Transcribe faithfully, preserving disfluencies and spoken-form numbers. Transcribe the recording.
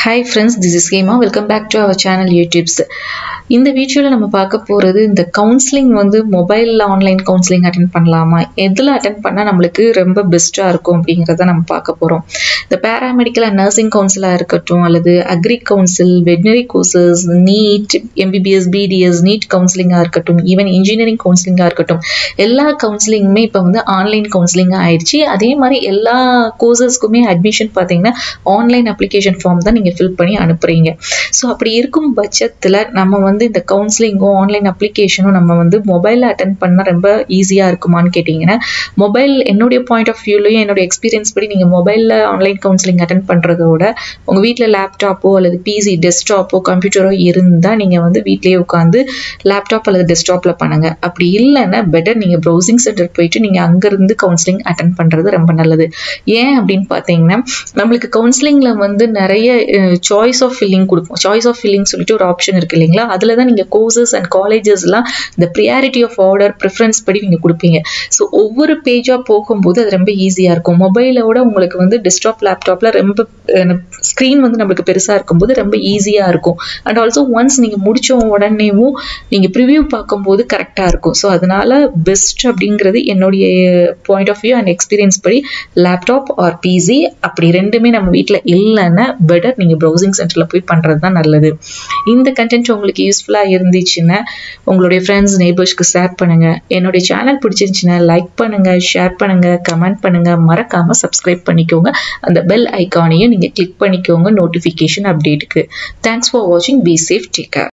Hi friends, this is Hema. Welcome back to our channel YouTubes. இந்த வீடியோல நம்ம பார்க்க போறது இந்த கவுன்சிலிங் வந்து மொபைல்ல ஆன்லைன் கவுன்சிலிங் அட்டெண்ட் பண்ணலாமா, எதுல அட்டெண்ட் பண்ணா நம்மளுக்கு ரொம்ப பெஸ்டா இருக்கும் அப்படிங்கறத நம்ம பார்க்க போறோம். இந்த பாராமெடிக்கல் அண்ட் நர்சிங் கவுன்சிலா இருக்கட்டும் அல்லது agri council, veterinary courses, NEET, MBBS, BDS, NEET கவுன்சிலிங்கா இருக்கட்டும், ஈவன் இன்ஜினியரிங் கவுன்சிலிங்கா இருக்கட்டும், எல்லா கவுன்சிலிங்குமே இப்போ வந்து ஆன்லைன் கவுன்சிலிங் ஆயிடுச்சு. அதே மாதிரி எல்லா கோர்சஸ்க்குமே அட்மிஷன் பார்த்தீங்கன்னா ஆன்லைன் அப்ளிகேஷன் ஃபார்ம் தான் நீங்க ஃபில் பண்ணி அனுப்புறீங்க. ஸோ அப்படி இருக்கும் பட்சத்தில் நம்ம வந்து இந்த கவுன்சிலிங்கும் ஆன்லைன் அப்ளிகேஷனும் நம்ம வந்து மொபைலில் அட்டென்ட் பண்ணால் ரொம்ப ஈஸியாக இருக்குமான்னு கேட்டிங்கன்னா, மொபைல் என்னுடைய பாயிண்ட் ஆஃப் வியூலையும் என்னோட எக்ஸ்பீரியன்ஸ் படி நீங்கள் மொபைலில் ஆன்லைன் கவுன்சிலிங் அட்டென்ட் பண்ணுறதோட உங்கள் வீட்டில் லேப்டாப்போ அல்லது பிசி டெஸ்க்டாப்போ கம்ப்யூட்டரோ இருந்தால் நீங்கள் வந்து வீட்லேயே உட்காந்து லேப்டாப் அல்லது டெஸ்க்டாப்பில் பண்ணுங்கள். அப்படி இல்லைன்னா பெட்டர் நீங்கள் ப்ரௌசிங் சென்டர் போயிட்டு நீங்கள் அங்கேருந்து கவுன்சிலிங் அட்டென்ட் பண்ணுறது ரொம்ப நல்லது. ஏன் அப்படின்னு பார்த்தீங்கன்னா, நம்மளுக்கு கவுன்சிலிங்கில் வந்து நிறைய சாய்ஸ் ஆஃப் ஃபில்லிங் கொடுக்கும். சாய்ஸ் ஆஃப் ஃபில்லிங் சொல்லிட்டு ஒரு ஆப்ஷன் இருக்கு இல்லைங்களா, அதில் தான் நீங்கள் கோர்சஸ் அண்ட் காலேஜஸ்லாம் இந்த ப்ரியாரிட்டி ஆஃப் ஆர்டர் ப்ரிஃபரன்ஸ் படி நீங்கள் கொடுப்பீங்க. ஸோ ஒவ்வொரு பேஜாக போகும்போது அது ரொம்ப ஈஸியாக இருக்கும். மொபைலோட உங்களுக்கு வந்து டெஸ்க்டாப் லேப்டாப்பில் ரொம்ப ஸ்க்ரீன் வந்து நம்மளுக்கு பெருசாக இருக்கும்போது ரொம்ப ஈஸியாக இருக்கும். அண்ட் ஆல்சோ ஒன்ஸ் நீங்கள் முடித்த உடனேவும் நீங்கள் ப்ரிவியூ பார்க்கும்போது கரெக்டாக இருக்கும். ஸோ அதனால பெஸ்ட் அப்படிங்கிறது என்னுடைய point of view and experience படி லேப்டாப் ஆர் பிசி அப்படி ரெண்டுமே நம்ம வீட்டில் இல்லைன்னா பெட்டர் நீங்கள் ப்ரௌசிங் சென்டரில் போய் பண்ணுறது தான் நல்லது. இந்த கண்டென்ட் உங்களுக்கு யூஸ்ஃபுல்லாக இருந்துச்சுன்னா உங்களுடைய ஃப்ரெண்ட்ஸ், நெய்பர்ஸ்க்கு ஷேர் பண்ணுங்கள். என்னுடைய சேனல் பிடிச்சிருந்துச்சுன்னா லைக் பண்ணுங்கள், ஷேர் பண்ணுங்கள், கமெண்ட் பண்ணுங்கள், மறக்காமல் சப்ஸ்கிரைப் பண்ணிக்கோங்க. அந்த பெல் ஐக்கானையும் நீங்கள் கிளிக் பண்ணிக்கோங்க நோட்டிஃபிகேஷன் அப்டேட்டுக்கு. தேங்க்ஸ் ஃபார் வாட்சிங். Be safe, take care.